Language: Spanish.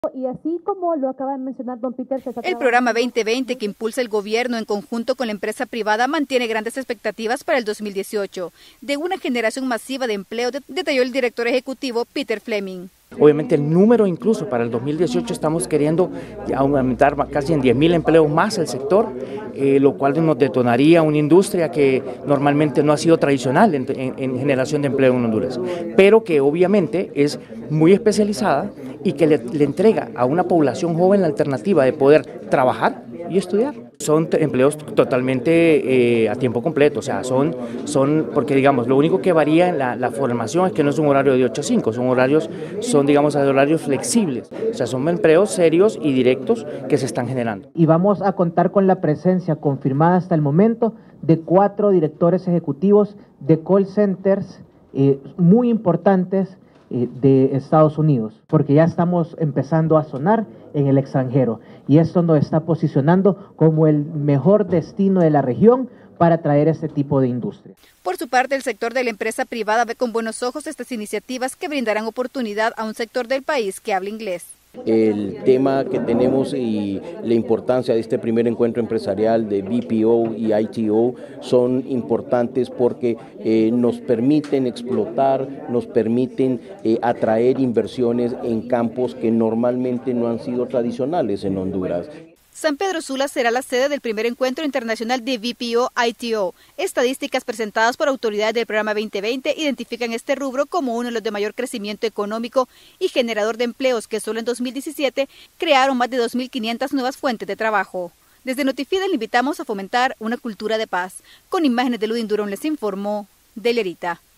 Y así como lo acaba de mencionar don Peter, el programa 2020 que impulsa el gobierno en conjunto con la empresa privada mantiene grandes expectativas para el 2018, de una generación masiva de empleo, detalló el director ejecutivo Peter Fleming. Obviamente el número incluso para el 2018 estamos queriendo aumentar casi en 10.000 empleos más el sector, lo cual nos detonaría una industria que normalmente no ha sido tradicional en generación de empleo en Honduras, pero que obviamente es muy especializada y que le entrega a una población joven la alternativa de poder trabajar y estudiar. Son empleos totalmente a tiempo completo, o sea, son porque digamos, lo único que varía en la formación es que no es un horario de 8 a 5, son digamos horarios flexibles, o sea, son empleos serios y directos que se están generando. Y vamos a contar con la presencia confirmada hasta el momento de 4 directores ejecutivos de call centers muy importantes de Estados Unidos, porque ya estamos empezando a sonar en el extranjero y esto nos está posicionando como el mejor destino de la región para atraer este tipo de industria. Por su parte, el sector de la empresa privada ve con buenos ojos estas iniciativas que brindarán oportunidad a un sector del país que habla inglés. El tema que tenemos y la importancia de este primer encuentro empresarial de BPO y ITO son importantes porque nos permiten explotar, nos permiten atraer inversiones en campos que normalmente no han sido tradicionales en Honduras. San Pedro Sula será la sede del primer encuentro internacional de BPO-ITO. Estadísticas presentadas por autoridades del programa 2020 identifican este rubro como uno de los de mayor crecimiento económico y generador de empleos que solo en 2017 crearon más de 2.500 nuevas fuentes de trabajo. Desde Notifide le invitamos a fomentar una cultura de paz. Con imágenes de Ludin Durón les informó Delerita.